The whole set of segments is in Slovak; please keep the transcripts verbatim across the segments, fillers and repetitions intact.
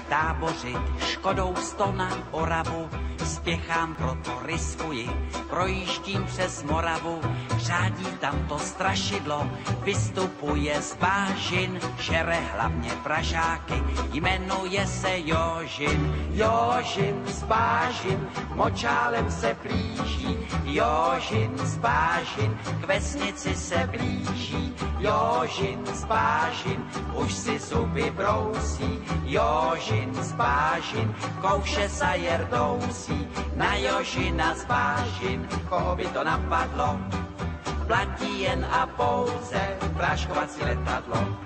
tábořit, Škodou sto na Oravu, spěchám, proto riskuji, projíždím přes Moravu, řádí tam to strašidlo, vystupuje z bážin, žere hlavně Pražáky, jmenuje se Jožin. Jožin z bážin, močálem se blíží, Jožin z bážin, k vesnici se blíží, Jožin z bážin, už si zuby brousí, Jožin z bážin, kouše sa jerdousí, na Jožina z bážin, koho by to napadlo, platí jen a pouze práškovací letadlo.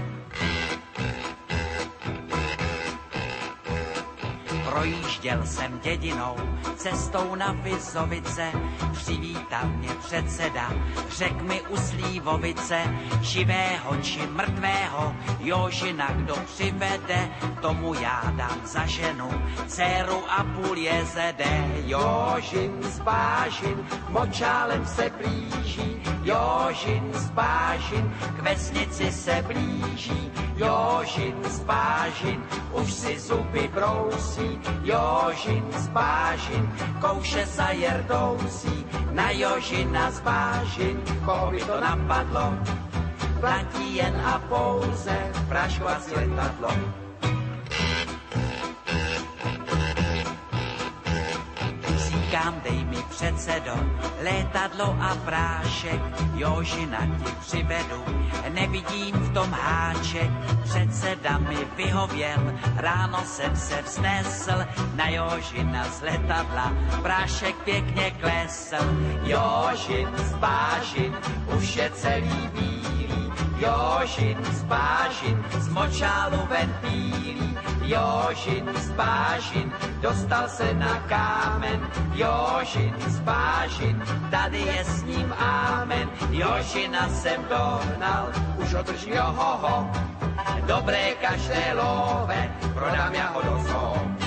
Projížděl jsem dědinou, cestou na Vizovice, přivítal mě předseda, řek mi u Slívovice, živého či mrtvého, Jožina kdo přivede, tomu já dám za ženu, dceru a půl jezede. Jožin z bážin, močálem se blíží, Jožin z bážin, k vesnici se blíží, Jožin z bážin, už si zuby brousí, Jožin z bážin, kouše sa jerdousí, na Jožina z bážin, koho by to napadlo, platí jen a pouze práškovací letadlo. Říkám, dej mi předsedo, létadlo a prášek, Jožina ti přivedu, nevidím v tom háček, předseda mi vyhověl, ráno jsem se vznesl, na Jožina z letadla, prášek pěkně klesl. Jožin z bážin, už je celý bílý, Jožin z bážin, z močálu ven bílý, Jožin z bážin, dostal se na kámen, Jožin z bážin, tady je s ním ámen, Jožina jsem dohnal, už ho držím, johoho, dobré každé love, prodám já ho do zoo.